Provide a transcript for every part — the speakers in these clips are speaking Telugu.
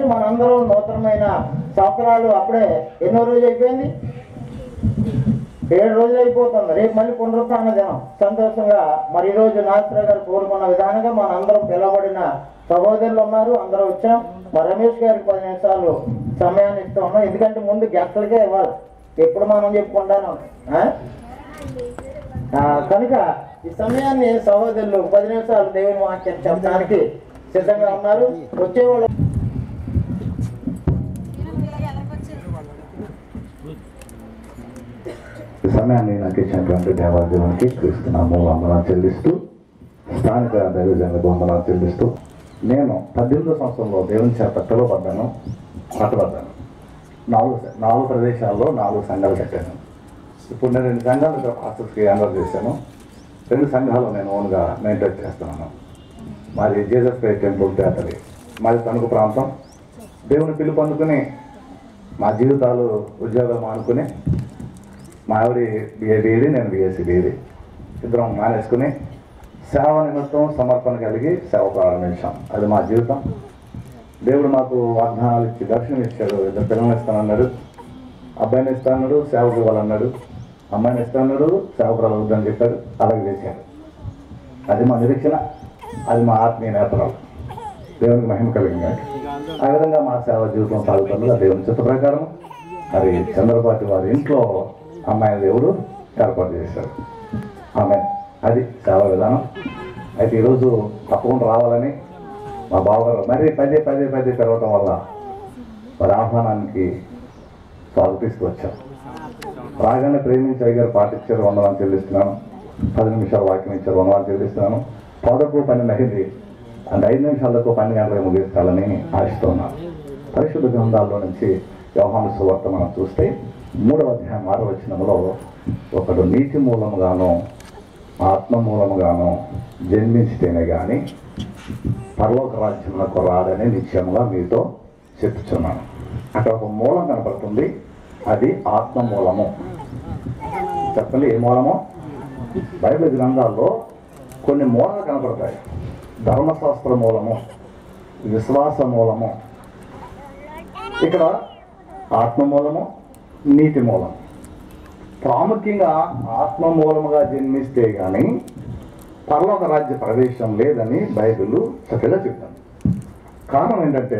నుంచి మనందరూ నూతనమైన సంవత్సరాలు అప్పుడే ఎన్నో రోజు అయిపోయింది, 7 రోజులు అయిపోతుంది. రేపు మళ్ళీ పునరుత్థాన దినం. సంతోషంగా మరి ఈరోజు నాగేశ్వర గారు కోరుకున్న విధానంగా మన అందరం పిలవబడిన సహోదరులు ఉన్నారు, అందరూ వచ్చాం. మరి రమేష్ గారికి 10 నిమిషాలు సమయాన్ని ఇస్తూ ఉన్నాం, ఎందుకంటే ముందు గెస్టులకే ఇవ్వాలి, ఎప్పుడు మనం చెప్పుకుంటాను. కనుక ఈ సమయాన్ని సహోదరులు 10 నిమిషాలు దేవుని వాక్యం చెప్పడానికి సిద్ధంగా ఉన్నారు. వచ్చేవాళ్ళు ఈ సమయాన్ని నాకు ఇచ్చినటువంటి దేవాదేవునికి క్రీస్తునామములో వందనాలు చెల్లిస్తూ, స్థానిక దైవజనులకు వందనాలు చెల్లిస్తూ, నేను 18వ సంవత్సరంలో దేవుని చేత పిలువబడ్డాను, పట్టబడ్డాను. 4 ప్రదేశాల్లో 4 సంఘాలు కట్టాను. ఇప్పుడు నేను 2 సంఘాలు ఇక్కడ పాస్టర్స్కి హ్యాండర్ చేశాను. 2 సంఘాలు నేను ఓన్గా మెయింటైన్ చేస్తున్నాను. మాది జీసస్ క్రైస్ట్ టెంపుల్ తేటలి, మాది తణుకు ప్రాంతం. దేవుని పిలుపు అందుకుని మా జీవితాలు ఉద్యోగాలు మానుకుని, మా ఆవిడ BA నేను BSc ఇద్దరం మానేసుకుని సేవ నిమిత్తం సమర్పణ కలిగి సేవ ప్రారంభించాం. అది మా జీవితం. దేవుడు మాకు వాగ్దానాలు ఇచ్చి దర్శనం ఇచ్చాడు. 2 పిల్లల్ని ఇస్తానన్నాడు, అబ్బాయిని ఇస్తానన్నాడు, సేవకు ఇవ్వాలన్నాడు, అమ్మాయిని ఇస్తానన్నాడు, సేవకురాలు వద్దని చెప్పాడు. అలాగే చేశాడు. అది మా నిరీక్షణ, అది మా ఆత్మీయ నేతరాలు. దేవునికి మహిమ కలిగింది. ఆ విధంగా మా సేవ జీవితం సాగుతుండగా దేవుని చిత్త ప్రకారం మరి చంద్రపాటి వారి ఇంట్లో అమ్మాయిని దేవుడు ఏర్పాటు చేశాడు. ఆమె అది సేవా విధానం. అయితే ఈరోజు తప్పకుండా రావాలని మా బావగారు మరి పదే పెరగటం వల్ల వారి ఆహ్వానానికి స్వాగతిస్తూ వచ్చాం. రాగానే ప్రేమించి అయ్యారు పాటించారు, వందనాలు చెల్లిస్తున్నాను. 10 నిమిషాల వాక్యం ఇచ్చారు, వందనాలు చెల్లిస్తున్నాను. పదకు 12 అయింది, అంటే 5 నిమిషాలకు 12 గంటలకు ముగిస్తాలని ఆశిస్తున్నాను. పరిశుద్ధ గ్రంథాల్లో నుంచి యోహాను సువార్త మనం చూస్తే 3వ అధ్యాయం 6వ వచనంలో ఒకడు నీతి మూలముగాను ఆత్మ మూలముగాను జన్మించితేనే కానీ పరలోక రాజ్యమునకు రాడని నిశ్చయముగా మీతో చెప్తున్నాను. అక్కడ ఒక మూలం కనపడుతుంది, అది ఆత్మ మూలము. చెప్పండి, ఏ మూలము? బైబిల్ గ్రంథాల్లో కొన్ని మూలాలు కనపడతాయి. ధర్మశాస్త్ర మూలము, విశ్వాస మూలము, ఇక్కడ ఆత్మ మూలము, నీతి మూలం. ప్రాముఖ్యంగా ఆత్మ మూలముగా జన్మిస్తే కానీ పరలోక రాజ్య ప్రవేశం లేదని బైబిల్ చక్కగా చెప్తాను. కారణం ఏంటంటే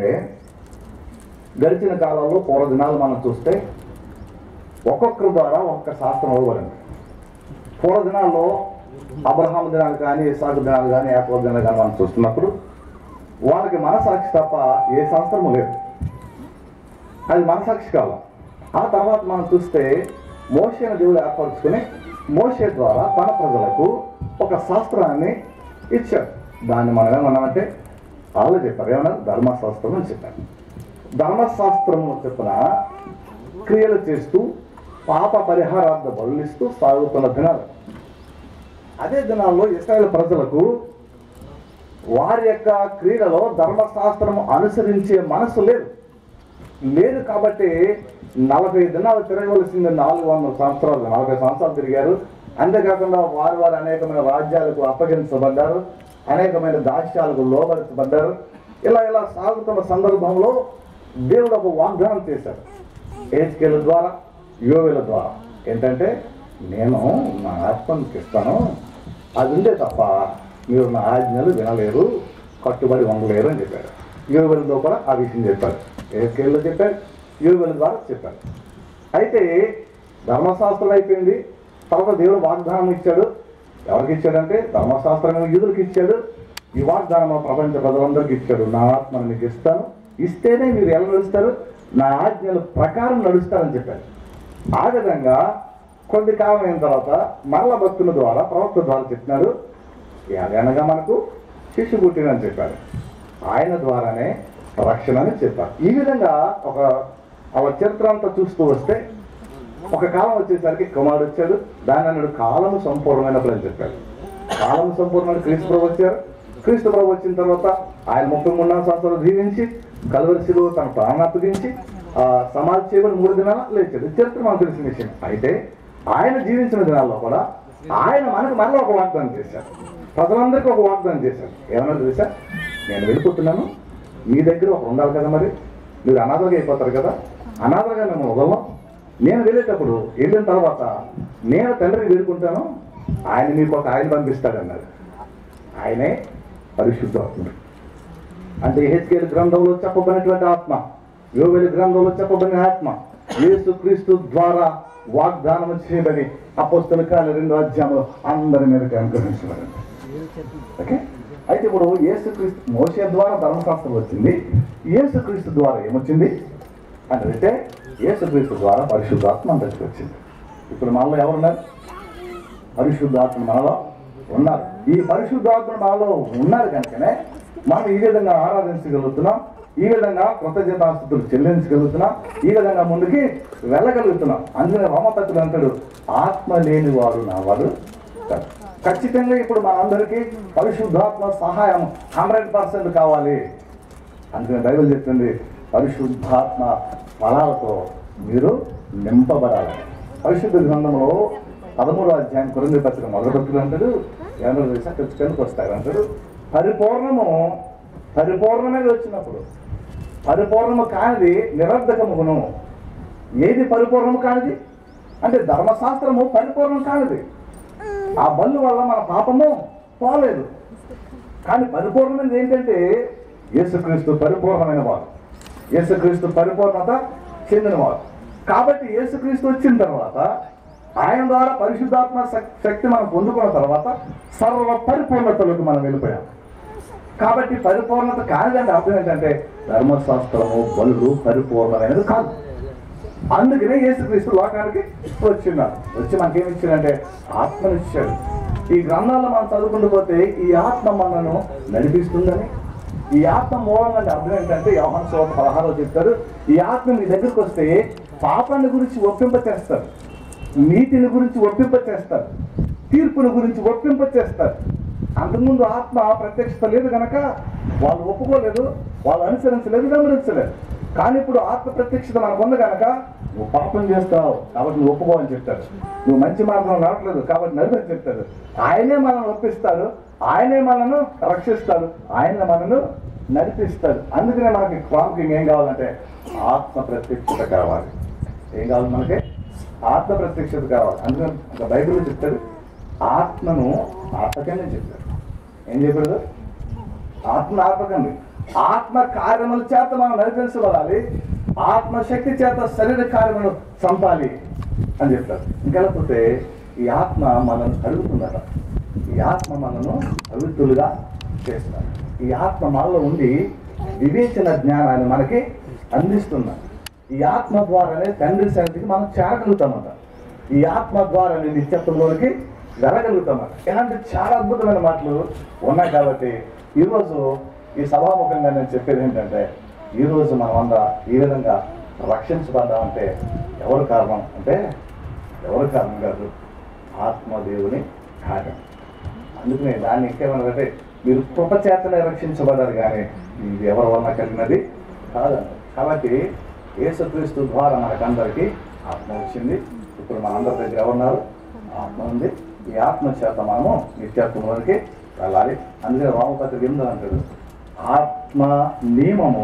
గడిచిన కాలంలో పూర్వదినాలు మనం చూస్తే ఒక్కొక్కరి ద్వారా ఒక్కొక్క శాస్త్రం ఇవ్వబడింది. పూర్వదినాల్లో అబ్రహాం దినాలు కానీ, ఇస్సాకు దినాలు కానీ, యాకోబు దినాలు కానీ మనం చూస్తున్నప్పుడు వారికి మనసాక్షి తప్ప ఏ శాస్త్రము లేదు. అది మనసాక్షి కాలం. ఆ తర్వాత మనం చూస్తే మోషేను దేవుడు ఏర్పరచుకుని మోషే ద్వారా తన ప్రజలకు ఒక శాస్త్రాన్ని ఇచ్చాడు. దాన్ని మనం ఏమన్నామంటే వాళ్ళు చెప్పారు, ఏమన్నా ధర్మశాస్త్రం అని చెప్పారు. ధర్మశాస్త్రము చెప్పిన క్రియలు చేస్తూ పాప పరిహారార్థ బలులిస్తూ సాగుతున్న దినాలు. అదే దినాల్లో ఇశ్రాయేలు ప్రజలకు వారి యొక్క క్రియలలో ధర్మశాస్త్రము అనుసరించే మనసు లేదు కాబట్టి 40 దినాలు తిరగవలసింది 400 సంవత్సరాలు, 40 సంవత్సరాలు తిరిగారు. అంతేకాకుండా వారు అనేకమైన రాజ్యాలకు అప్పగించబడ్డారు, అనేకమైన దాస్యాలకు లోబడించబడ్డారు. ఇలా సాగుతున్న సందర్భంలో దేవుడు ఒక వాగ్దానం చేశాడు హెజ్కేలు ద్వారా, యోవేలు ద్వారా. ఏంటంటే, నేను నా ఆత్మనికి ఇస్తాను, అది ఉండే తప్ప మీరు నా ఆజ్ఞలు వినలేరు, కట్టుబడి ఉండలేరు అని చెప్పాడు. యోవేలుతో కూడా ఆ విషయం చెప్పాడు. హెజ్కేలులో చెప్పాడు, యోవేలు ద్వారా చెప్పాడు. అయితే ధర్మశాస్త్రం అయిపోయింది. తర్వాత దేవుడు వాగ్దానం ఇచ్చాడు. ఎవరికి ఇచ్చాడంటే ధర్మశాస్త్రం యూదులకు ఇచ్చాడు. ఈ వాగ్దానం ప్రపంచ ప్రజలందరికీ ఇచ్చాడు. నా ఆత్మను మీకు ఇస్తాను, ఇస్తేనే మీరు ఎలా నడుస్తారు, నా ఆజ్ఞల ప్రకారం నడుస్తారని చెప్పాడు. ఆ విధంగా కొద్ది కాలం అయిన తర్వాత మరల భక్తుల ద్వారా, ప్రవక్త ద్వారా చెప్పినాడు. అనగా మనకు శిశు పుట్టినని చెప్పాడు. ఆయన ద్వారానే రక్షణ అని చెప్పారు. ఈ విధంగా ఒక చరిత్ర అంతా చూస్తూ వస్తే ఒక కాలం వచ్చేసరికి కుమారుడు వచ్చాడు. దాన్ని అన్నాడు కాలము సంపూర్ణమైనప్పుడు అని చెప్పాడు. కాలము సంపూర్ణమైన క్రీస్తు ప్రభు వచ్చారు. క్రీస్తు ప్రభు వచ్చిన తర్వాత ఆయన 33 సంవత్సరాలు జీవించి కల్వరిశిలో తన ప్రాణాన్ని అప్పగించి సమాధి చేయబడి 3 దినాలు లేచాడు. చరిత్ర మనకు తెలిసిన విషయం. అయితే ఆయన జీవించిన దినాల్లో కూడా ఆయన మనకు మరలా ఒక వాగ్దానం చేశారు. ప్రజలందరికీ ఒక వాగ్దానం చేశారు. ఏమన్నా తెలుసా? నేను వెళ్ళిపోతున్నాను, మీ దగ్గర ఒక ఉండాలి కదా, మరి మీరు అనాథలుగా అయిపోతారు కదా, అనాథలుగా మేము వదలం. నేను వెళ్ళేటప్పుడు వెళ్ళిన తర్వాత నేను తండ్రిని వేడుకుంటాను, ఆయన మీకు ఒక ఆయన పంపిస్తాడన్నాడు. ఆయనే పరిశుద్ధాత్ముడు. అంటే యెహెజ్కేలు గ్రంథంలో చెప్పబడినటువంటి ఆత్మ, యోవేలు గ్రంథంలో చెప్పబడిన ఆత్మ యేసుక్రీస్తు ద్వారా వాగ్దానం చేయబడి అపోస్తలుల కార్యాలు 2వ అధ్యాయంలో అందరి మీదకి అనుగ్రహించబడింది. ఓకే, అయితే ఇప్పుడు యేసుక్రీస్తు మోషే ద్వారా ధర్మశాస్త్రం వచ్చింది, యేసుక్రీస్తు ద్వారా ఏమొచ్చింది అంటే యేసుక్రీస్తు ద్వారా పరిశుద్ధాత్మ అందరికి వచ్చింది. ఇప్పుడు మనలో ఎవరున్నారు? పరిశుద్ధాత్మ మనలో ఉన్నారు. ఈ పరిశుద్ధాత్మ మనలో ఉన్నారు కనుకనే మనం ఈ విధంగా ఆరాధించగలుగుతున్నాం, ఈ విధంగా కృతజ్ఞతాస్తుతులు చెల్లించగలుగుతున్నాం, ఈ విధంగా ముందుకి వెళ్ళగలుగుతున్నాం. అందుకనే రోమపత్రుడు అంటాడు, ఆత్మ లేని వారు నా వారు కాదు. ఖచ్చితంగా ఇప్పుడు మనందరికీ పరిశుద్ధాత్మ సహాయం 100% కావాలి. అందుకని బైబిల్ చెప్తుంది, పరిశుద్ధాత్మ ఫలాలతో మీరు నింపబడాలి. పరిశుద్ధ గ్రంథంలో 13వ అధ్యాయం కొరింథీ పత్రిక మొదలుపెట్టుకుని అంటాడు, ఏమన్నా తెలుసా, కిందకు వస్తాడు అంటాడు, పరిపూర్ణమే వచ్చినప్పుడు పరిపూర్ణము కానిది నిరర్ధకమును. ఏది పరిపూర్ణము కానిది అంటే ధర్మశాస్త్రము పరిపూర్ణం కానిది. ఆ బల్లు వల్ల మన పాపము పోలేదు. కానీ పరిపూర్ణమైనది ఏంటంటే యేసుక్రీస్తు పరిపూర్ణమైన వాడు, యేసుక్రీస్తు పరిపూర్ణత చెందినవాడు. కాబట్టి యేసుక్రీస్తు వచ్చిన తర్వాత ఆయన ద్వారా పరిశుద్ధాత్మ శక్తి మనం పొందుకున్న తర్వాత సర్వ పరిపూర్ణతలకు మనం వెళ్ళిపోయాం. కాబట్టి పరిపూర్ణత కానిదంటే అర్థం ఏంటంటే ధర్మశాస్త్రము బలులు పరిపూర్ణమైనది కాదు. అందుకనే యేసుక్రీస్తు లోకానికి వచ్చిన్నాడు. వచ్చి మనకేమి ఇచ్చాడంటే ఆత్మనిచ్చాడు. ఈ గ్రంథాల్లో మనం చదువుకుంటూ పోతే ఈ ఆత్మ మనను నడిపిస్తుందని, ఈ ఆత్మ మూలంగా అర్థం ఏంటంటే యోహాను సువార్త 16లో చెప్తారు, ఈ ఆత్మ మీ దగ్గరికి వస్తే పాపాన్ని గురించి ఒప్పింప చేస్తారు, నీతిని గురించి ఒప్పింప చేస్తారు, తీర్పుని గురించి ఒప్పింప చేస్తారు. అంతకుముందు ఆత్మ ప్రత్యక్షత లేదు కనుక వాళ్ళు ఒప్పుకోలేదు, వాళ్ళు అనుసరించలేదు, గమనించలేదు. కానీ ఇప్పుడు ఆత్మ ప్రత్యక్షత మనకు ఉంది కనుక నువ్వు పాపం చేస్తావు కాబట్టి నువ్వు ఒప్పుకో అని చెప్తాడు, నువ్వు మంచి మార్గంలో నడవట్లేదు కాబట్టి నడిపని చెప్తాడు. ఆయనే మనల్ని ఒప్పిస్తాడు, ఆయనే మనను రక్షిస్తాడు, ఆయన మనను నడిపిస్తాడు. అందుకనే మనకి ప్రాముఖ్యంగా ఏం కావాలంటే ఆత్మ ప్రత్యక్షత కావాలి. ఏం కావాలి మనకి? ఆత్మ ప్రత్యక్షత కావాలి. అందుకని ఒక బైబిల్లో చెప్తాడు, ఆత్మను ఆత్మకంగా చెప్తాడు. ఏం చెప్పాడు? ఆత్మను ఆత్మకండి. ఆత్మ కార్యముల చేత మనం నడిపించబడాలి, ఆత్మశక్తి చేత శరీర కార్యములను చంపాలి అని చెప్తారు. ఇంకెళ్ళకపోతే ఈ ఆత్మ మనల్ని కలుగుతుందట, ఈ ఆత్మ మనను పవిత్రులుగా చేస్తున్నారు. ఈ ఆత్మ మనలో ఉండి వివేచన జ్ఞానాన్ని మనకి అందిస్తున్నారు. ఈ ఆత్మ ద్వారానే తండ్రి సన్నిధికి మనం చేరగలుగుతామట. ఈ ఆత్మ ద్వారానే నిత్యత్వంలోనికి వెళ్ళగలుగుతామట. ఇలాంటి చాలా అద్భుతమైన మాటలు ఉన్నాయి. కాబట్టి ఈరోజు ఈ సభాముఖంగా నేను చెప్పేది ఏంటంటే, ఈరోజు మనమంతా ఈ విధంగా రక్షించబడ్డామంటే ఎవరు కారణం అంటే ఎవరు కారణం కాదు, ఆత్మదేవుని కార్యం. అందుకనే దాన్ని ఇంకేమన్నారంటే మీరు కృపచేతనే రక్షించబడ్డారు కానీ ఇది ఎవరి వలన కలిగినది కాదండి. కాబట్టి యేసుక్రీస్తు ద్వారా మనకందరికీ ఆత్మ వచ్చింది. ఇప్పుడు మనందరి దగ్గర ఎవరున్నారు? ఆత్మ ఉంది. ఈ ఆత్మ చేత మనము నిత్యత్వంలోనికి వెళ్ళాలి. అందుకని రోమపత్రిక 8 అంటాడు, ఆత్మ నియమము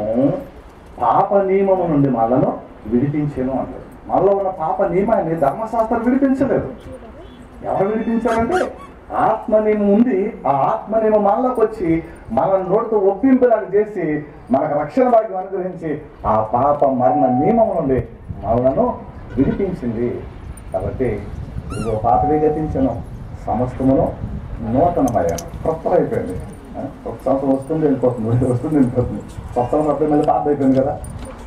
పాప నియమము నుండి మనలను విడిపించేను అంటాడు. మనలో ఉన్న పాప నియమాన్ని ధర్మశాస్త్రం విడిపించలేదు. ఎవరు విడిపించారంటే ఆత్మ నియమం ఉంది. ఆ ఆత్మ నియమం మనలోకి వచ్చి మన నోటితో ఒప్పింపులాగా చేసి మనకు రక్షణ భాగ్యం అనుగ్రహించి ఆ పాప మరణ నియమం నుండి మనలను విడిపించింది. కాబట్టి ఇదిగో పాతవి గతించను, సమస్తమును నూతనమయ్యాను, కొత్త అయిపోయింది. ఒక సంవత్సరం వస్తుంది వెళ్ళిపోతుంది, వస్తుంది వెళ్ళిపోతుంది. కొత్త సంవత్సరం మళ్ళీ పాత అయిపోయింది కదా,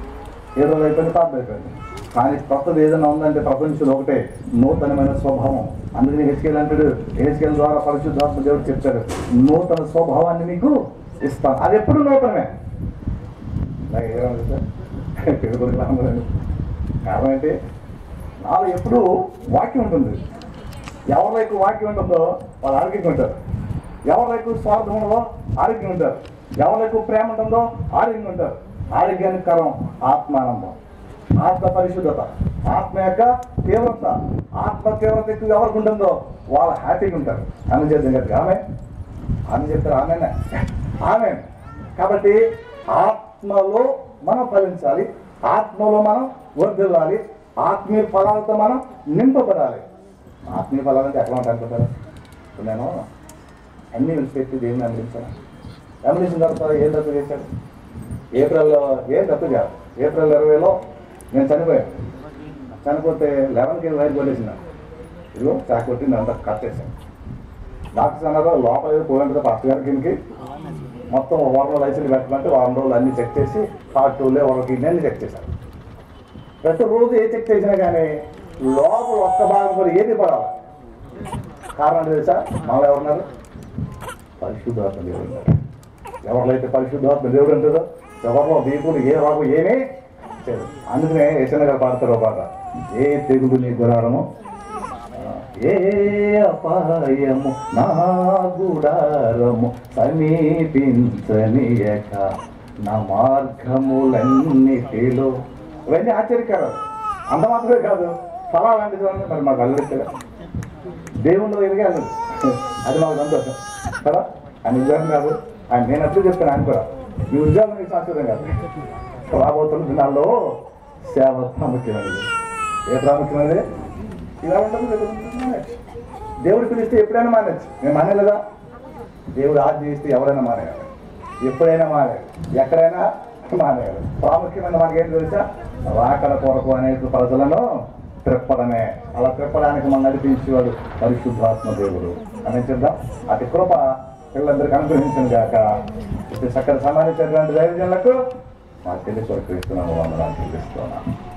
ఏ రోజు అయిపోయింది పాత అయిపోయింది. కానీ కొత్తది ఏదైనా ఉందంటే ప్రపంచంలో ఒకటే నూతనమైన స్వభావం. అందుకని హెచ్కేల్ అంటాడు, హెచ్కేల్ ద్వారా పరిశుద్ధాత్మ దేవుడు చెప్తాడు, నూతన స్వభావాన్ని మీకు ఇస్తాను. అది ఎప్పుడు నూతనమే. కారణం ఏంటి? నాలో ఎప్పుడు వాక్యం ఉంటుంది. ఎవరి ఎక్కువ వాక్యం ఉంటుందో వాళ్ళు ఆరోగ్యంగా ఉంటారు, ఎవరి ఎక్కువ స్వార్థం ఉంటుందో ఆరోగ్యంగా ఉంటారు, ఎవరి ఎక్కువ ప్రేమ ఉంటుందో ఆరోగ్యంగా ఉంటారు. ఆరోగ్యానికి కారణం ఆత్మానందం, ఆత్మ పరిశుద్ధత, ఆత్మ యొక్క తీవ్రత. ఆత్మ తీవ్రత ఎక్కువ ఎవరికి ఉంటుందో వాళ్ళు హ్యాపీగా ఉంటారు. ఆమె చేద్దాం కదా, ఆమె చెప్తారు, ఆమె. కాబట్టి ఆత్మలో మనం ఫలించాలి, ఆత్మలో మనం వర్ధిల్లాలి, ఆత్మీయ ఫలాలతో మనం నింపబడాలి. ఆత్మీయ ఫలాలు అంటే ఎట్లా ఉంటాయి అనుకుంటారు? నేను అన్నీ విడిచిపెట్టి దేవుని వెంబడించాను. వెంబడించిన తర్వాత ఏం తప్పు చేశాడు? ఏప్రిల్లో ఏం తప్పు కాదు, ఏప్రిల్ 20లో నేను చనిపోయాను. చనిపోతే 11 కేజీ వైర్ కొట్టేసిన, ఇదిగో చాక్ కొట్టి అంతా కట్ చేశాను. డాక్టర్స్ అన్నారు లోపల ఏదో పోయింటుంది పాస్టర్ గారికి, మొత్తం వారం రోజులు లైసెన్స్ పెట్టమంటే వారం రోజులు అన్నీ చెక్ చేసి హార్ట్లే వాళ్ళకి అన్నీ చెక్ చేశారు. ప్రతిరోజు ఏ చెక్ చేసినా కానీ లోపల ఒక్క భాగం కూడా ఏది పడాలి. కారణం తెలుసా? మనలో ఎవరున్నారు? పరిశుద్ధాత్మ దేవుడు ఉన్నారు. ఎవరిలో పరిశుద్ధాత్మ దేవుడు ఉంటుందో ఎవరిలో దేవుడు ఏ రాబు ఏమీ చేయదు. అందుకనే యశన్న గారు పాడతారు ఒక పాట, ఏ తెగులు నీ గురారము, ఏ అపాయము నా గుడారము సమీపించనీయక నా మార్గములన్నిటిలో. ఇవన్నీ ఆశ్చర్యకరం. అంత మాత్రమే కాదు, ఫలాలంటిది మరి మాకు అల్లరిగా దేవుళ్ళు ఎదిగాను, అది మాకు సంతోషం కదా. ఆయన ఉద్యోగం కాదు, ఆయన నేను అప్పుడు చెప్తాను, ఆయన కూడా మీ ఉద్యోగం మీకు సంతోషం కాదు. రాబోతున్న దినాల్లో సేవ ప్రాముఖ్యమైనది. ఏ ప్రాముఖ్యమైనది? ఇలా ఉంటుంది. దేవుడు పిలిస్తే ఎప్పుడైనా మానేచ్చు, మేము మానేలేదా? దేవుడు ఆజ్ఞ ఇస్తే ఎవరైనా మానేయాలి, ఎప్పుడైనా మానేయాలి, ఎక్కడైనా మానేయాలి. ప్రాముఖ్యమైన మనకేం తెలుసా? రాకడ కొరకు అనేక ప్రజలను త్రిప్పడమే. అలా త్రిప్పడానికి మనం నడిపించేవాడు పరిశుద్ధాత్మ దేవుడు అని చెప్దాం. అతి కృప పిల్లలందరికీ అనుగ్రహించను గాక. చక్కటి సమాధించినటువంటి దైవజనులకు మా చెల్లి కొరకు ఇస్తున్నాము, వందనాలు చెల్లిస్తున్నాను.